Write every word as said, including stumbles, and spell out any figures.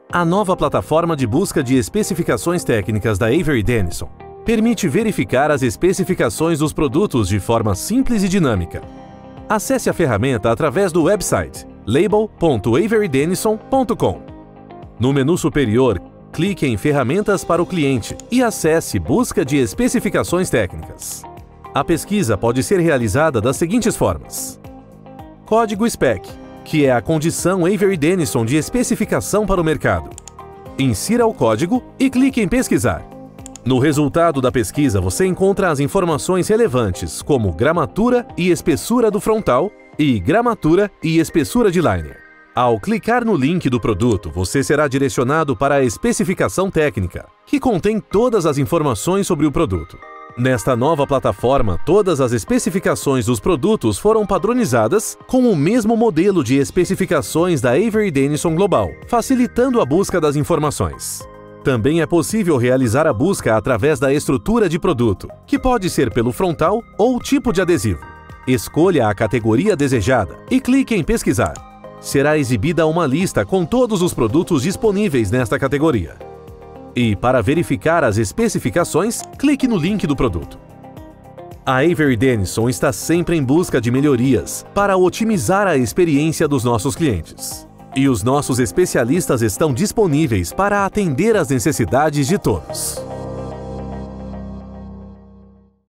A nova plataforma de busca de especificações técnicas da Avery Dennison permite verificar as especificações dos produtos de forma simples e dinâmica. Acesse a ferramenta através do website label ponto avery dennison ponto com. No menu superior, clique em Ferramentas para o cliente e acesse Busca de especificações técnicas. A pesquisa pode ser realizada das seguintes formas. Código spec, que é a condição Avery Dennison de especificação para o mercado. Insira o código e clique em Pesquisar. No resultado da pesquisa, você encontra as informações relevantes, como gramatura e espessura do frontal e gramatura e espessura de liner. Ao clicar no link do produto, você será direcionado para a especificação técnica, que contém todas as informações sobre o produto. Nesta nova plataforma, todas as especificações dos produtos foram padronizadas com o mesmo modelo de especificações da Avery Dennison Global, facilitando a busca das informações. Também é possível realizar a busca através da estrutura de produto, que pode ser pelo frontal ou tipo de adesivo. Escolha a categoria desejada e clique em Pesquisar. Será exibida uma lista com todos os produtos disponíveis nesta categoria. E, para verificar as especificações, clique no link do produto. A Avery Dennison está sempre em busca de melhorias para otimizar a experiência dos nossos clientes. E os nossos especialistas estão disponíveis para atender às necessidades de todos.